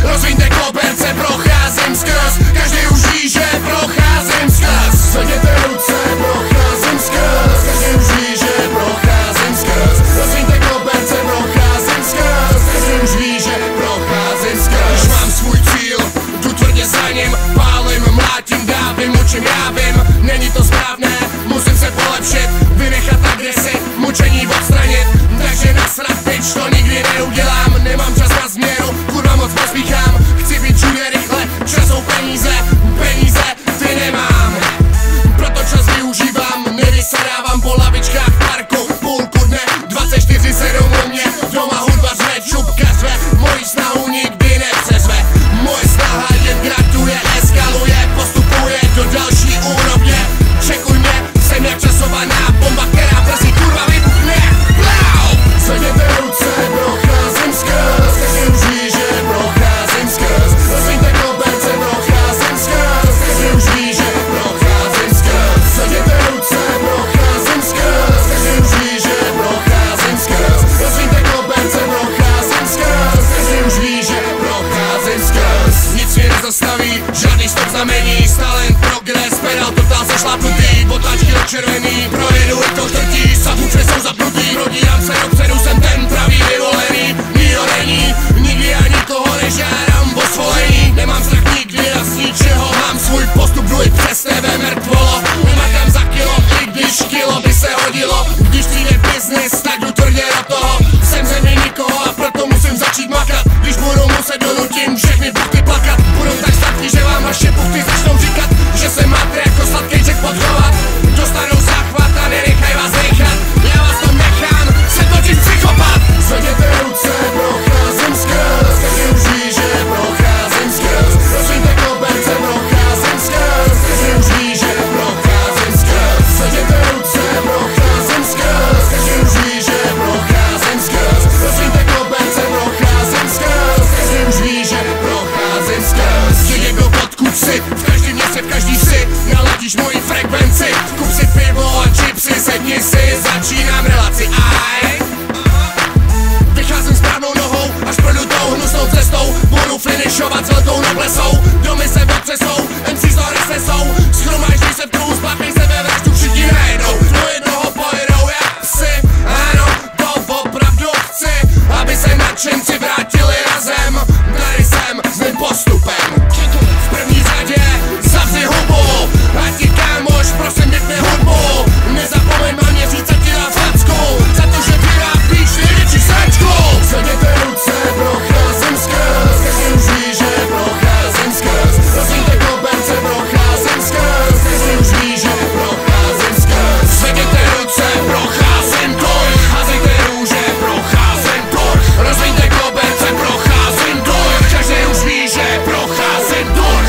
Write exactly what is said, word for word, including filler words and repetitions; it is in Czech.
rozviňte koberce, procházím skrz. Každý už ví, že procházím skrz. Zvedněte ruce, procházím skrz. Každý už ví, že procházím skrz. Rozviňte koberce, procházím skrz. Každý už ví, že procházím skrz. Už mám svůj cíl, tu tvrdě za ním. Pálím, mlátím, dávím, mučím, já vím. Není to správné, musím se polepšit. Vynechat agresi, mučení odstranit. Takže nasrat, bitch, to nikdy neudělám. Nemám čas na změnu, kurva moc pospíchám. Chci být všude rychle, čas jsou peníze. Peníze ty nemám, proto čas využívám. Nevysadávám po lavičkách parku. Půlku dne, dvacet čtyři sedm u mě. Doma hudba řve, čupka řve. Moji snahu nikdy nepřezve. Moje snaha jen graduje, eskaluje. Postupuje do další úrovně. Čekuj mě, jsem jak časovaná bomba, která brzy kurva vybuchne. Blau! Zvedněte ruce, procházím skrz. Každý už ví, že procházím skrz. Rozviňte koberce, procházím skrz. Každý už ví, že procházím skrz. Zvedněte ruce, procházím skrz. Každý už ví, že procházím skrz. Rozviňte koberce, procházím skrz. Každý už ví, že procházím skrz. Nic mě nezastaví, žádný stop znamení. Stále jen progres, pedal totál sešlápnutý. Otáčky do červený, projedu i to čtvrtí. Subwoofery jsou zapnutý, prodírám se dopředu, jsem ten pravý vyvolený. Nikdo není, nikdy já nikoho nežádám o svolení. Nemám strach nikdy a z ničeho, mám svůj postup, jdu i přes tebe mrtvolo. Nemakám za kilo, i když kilo by se hodilo. Když přijde business, tak jdu tvrdě do toho. Jsem země nikoho a proto musím začít makat. Když budu muset, donutím všechny buchty plakat. Budou tak statky, že vám vaše buchty začnou říkat, že se máte jako sladký jackpot chovat. Dostanou záchvat a nenechaj vás dechat. Já vás to nechám, se točit psychopat. Zvedněte ruce, procházím skrz. Každý už ví, že procházím skrz. Rozviňte koberce, procházím skrz. Každý už ví, že procházím skrz. Zvedněte ruce, procházím skrz. Každý už ví, že procházím skrz. Rozviňte koberce, procházím skrz. Každý už ví, že procházím skrz. Že někdo podkup si, v každém městě, v každý si naladíš moji frekvenci. Kup si pivo a chipsy, sedni si, začínám relaci. Aj. Vycházím správnou nohou, až projdu tou hnusnou cestou. Budu finišovat s letou noblesou. Domy se otřesou, em cé to nesnesou. Schromáždí se v kruhu, spláchej se ve vraždu, všichni najednou. Do jednoho pojedou jak psy. Ano, to opravdu chci, aby se nadšenci vrátili na zem. Tady jsem s mým postupem. V první řadě zavři hubu. A ti kámoš, prosím vypni hudbu. Nezapomeň mám říct, co ti dá facku. Za to, že vyrábíš největší sračku. Zvedněte ruce, procházím skrz. Každý už ví, že procházím skrz. Rozviňte koberce, procházím skrz. Každý už ví, že procházím skrz. Zvedněte ruce, procházím durch. Házejte růže, procházím durch. Rozviňte koberce, procházím durch. Každý už ví, že procházím durch.